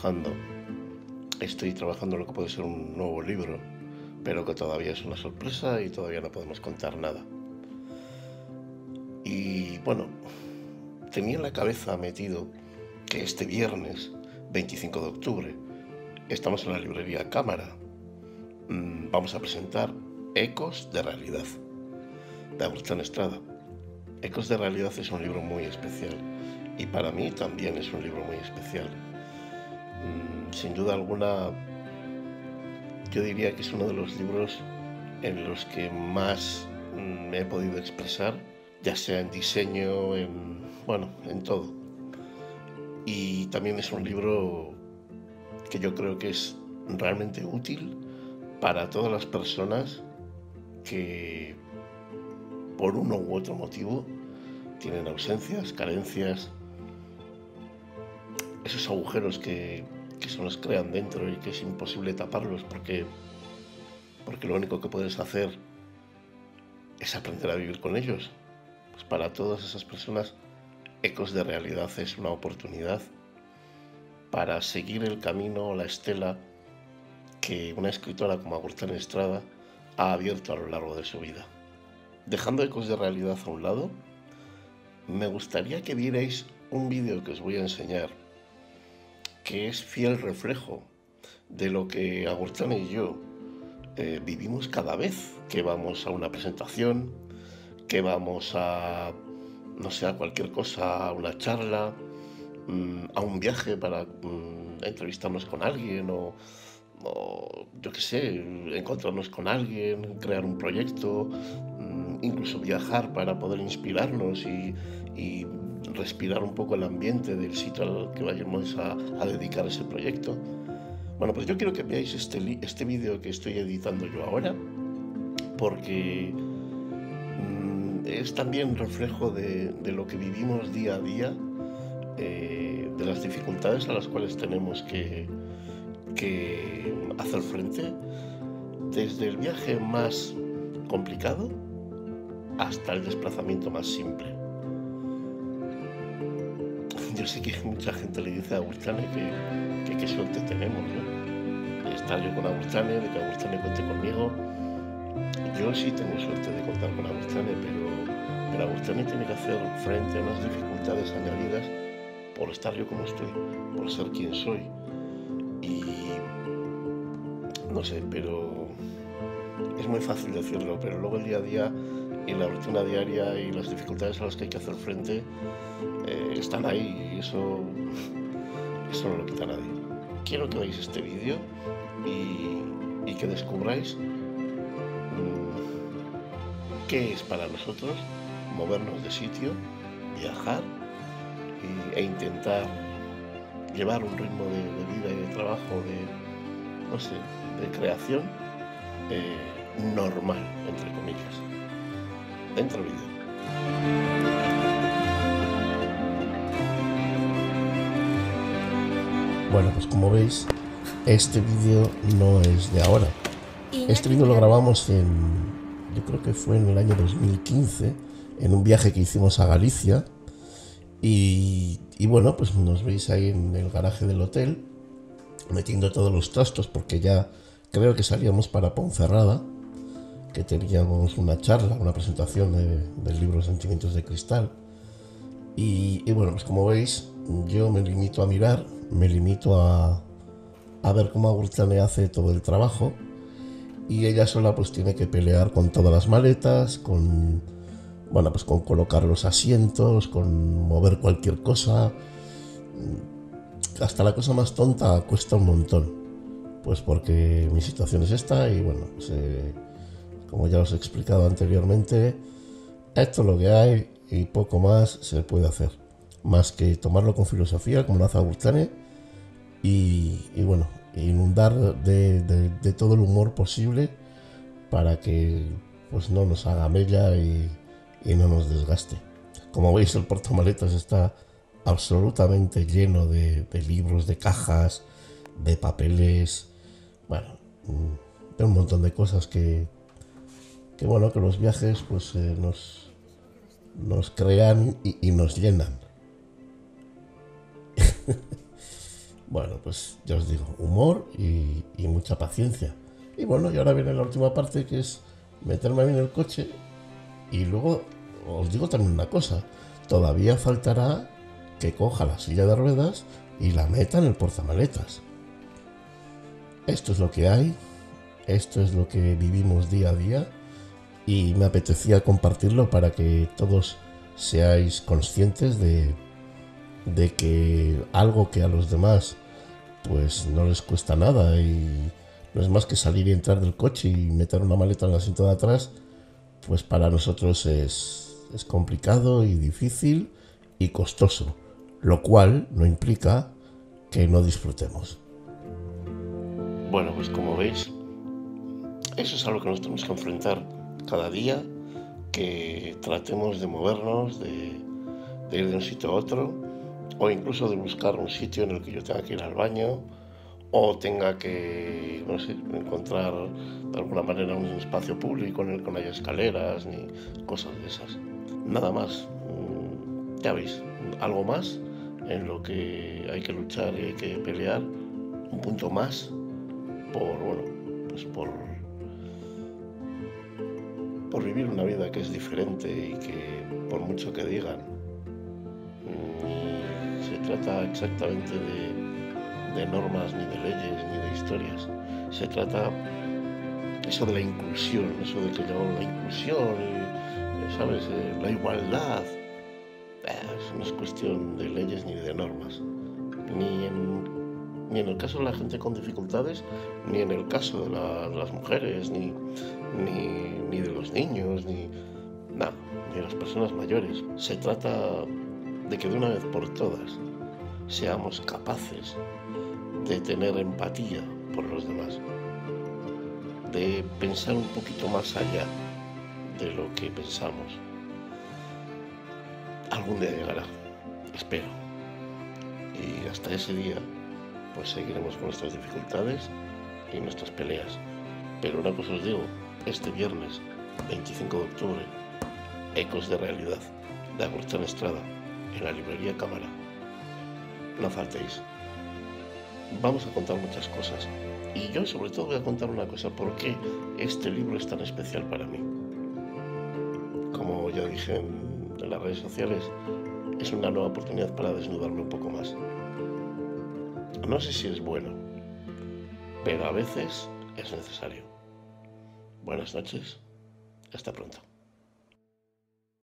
estoy trabajando en lo que puede ser un nuevo libro, pero que todavía es una sorpresa y todavía no podemos contar nada. Y bueno, tenía en la cabeza metido que este viernes 25 de octubre estamos en la librería Cámara. Vamos a presentar Ecos de Realidad, de Agustín Estrada. Ecos de Realidad es un libro muy especial y para mí también es un libro muy especial. Sin duda alguna, yo diría que es uno de los libros en los que más me he podido expresar, ya sea en diseño, en todo. Y también es un libro que yo creo que es realmente útil para todas las personas que por uno u otro motivo tienen ausencias, carencias, esos agujeros que se nos crean dentro y que es imposible taparlos porque lo único que puedes hacer es aprender a vivir con ellos. Pues para todas esas personas, Ecos de Realidad es una oportunidad para seguir el camino o la estela que una escritora como Agustín Estrada ha abierto a lo largo de su vida. Dejando Ecos de Realidad a un lado, me gustaría que vierais un vídeo que os voy a enseñar, que es fiel reflejo de lo que Agustín y yo vivimos cada vez que vamos a una presentación, que vamos a, no sé, a cualquier cosa, a una charla, a un viaje para entrevistarnos con alguien o yo qué sé, encontrarnos con alguien, crear un proyecto, incluso viajar para poder inspirarnos y respirar un poco el ambiente del sitio al que vayamos a dedicar ese proyecto. Bueno, pues yo quiero que veáis este vídeo que estoy editando yo ahora, porque es también reflejo de lo que vivimos día a día, de las dificultades a las cuales tenemos que hacer frente, desde el viaje más complicado hasta el desplazamiento más simple. Yo sé que mucha gente le dice a Agustane que qué suerte tenemos, ¿no? De estar yo con Agustane, de que Agustane cuente conmigo. Yo sí tengo suerte de contar con Agustane, pero Agustane tiene que hacer frente a unas dificultades añadidas por estar yo como estoy, por ser quien soy. Y no sé, pero es muy fácil decirlo, pero luego el día a día y la rutina diaria y las dificultades a las que hay que hacer frente están ahí y eso no lo quita nadie. Quiero que veáis este vídeo y que descubráis qué es para nosotros movernos de sitio, viajar e intentar llevar un ritmo de vida y de trabajo, de creación normal, entre comillas. Dentro del vídeo. Bueno, pues como veis, este vídeo no es de ahora. Este vídeo lo grabamos yo creo que fue en el año 2015, en un viaje que hicimos a Galicia. Y bueno, pues nos veis ahí en el garaje del hotel, metiendo todos los trastos, porque ya creo que salíamos para Ponferrada, que teníamos una charla, una presentación del libro Sentimientos de Cristal. Y bueno, pues como veis, yo me limito a mirar, me limito a ver cómo Agustane hace todo el trabajo, y ella sola pues tiene que pelear con todas las maletas, con colocar los asientos, con mover cualquier cosa. Hasta la cosa más tonta cuesta un montón, pues porque mi situación es esta y bueno, pues, como ya os he explicado anteriormente, esto es lo que hay y poco más se puede hacer, más que tomarlo con filosofía como lo hace Agustane y bueno, inundar de todo el humor posible para que pues no nos haga mella y no nos desgaste. Como veis, el portamaletas está absolutamente lleno de libros, de cajas, de papeles, bueno, de un montón de cosas que los viajes pues nos crean y nos llenan. Bueno, pues ya os digo, humor y mucha paciencia. Y bueno, y ahora viene la última parte, que es meterme a mí en el coche. Y luego os digo también una cosa, todavía faltará que coja la silla de ruedas y la meta en el portamaletas. Esto es lo que hay, esto es lo que vivimos día a día y me apetecía compartirlo para que todos seáis conscientes de que algo que a los demás pues no les cuesta nada y no es más que salir y entrar del coche y meter una maleta en el asiento de atrás, pues para nosotros es complicado y difícil y costoso, lo cual no implica que no disfrutemos. Bueno, pues como veis, eso es algo que nos tenemos que enfrentar cada día, que tratemos de movernos, de ir de un sitio a otro, o incluso de buscar un sitio en el que yo tenga que ir al baño, o tenga que, no sé, encontrar de alguna manera un espacio público en el que no haya escaleras ni cosas de esas. Nada más, ya veis, algo más en lo que hay que luchar y hay que pelear, un punto más por, bueno, pues por vivir una vida que es diferente y que por mucho que digan, ni se trata exactamente de normas, ni de leyes, ni de historias. Se trata eso de la inclusión, eso de que llamamos la inclusión, y, ¿sabes? La igualdad. Eso no es cuestión de leyes ni de normas. Ni en el caso de la gente con dificultades, ni en el caso de las mujeres, ni de los niños, ni nada, ni de las personas mayores. Se trata de que de una vez por todas seamos capaces de tener empatía por los demás, de pensar un poquito más allá de lo que pensamos. Algún día llegará, espero. Y hasta ese día, pues seguiremos con nuestras dificultades y nuestras peleas. Pero una cosa os digo, este viernes 25 de octubre, Ecos de Realidad, de Agustín Estrada, en la librería Cámara. No faltéis. Vamos a contar muchas cosas. Y yo sobre todo voy a contar una cosa, ¿por qué este libro es tan especial para mí? Como ya dije en las redes sociales, es una nueva oportunidad para desnudarme un poco más. No sé si es bueno, pero a veces es necesario. Buenas noches, hasta pronto.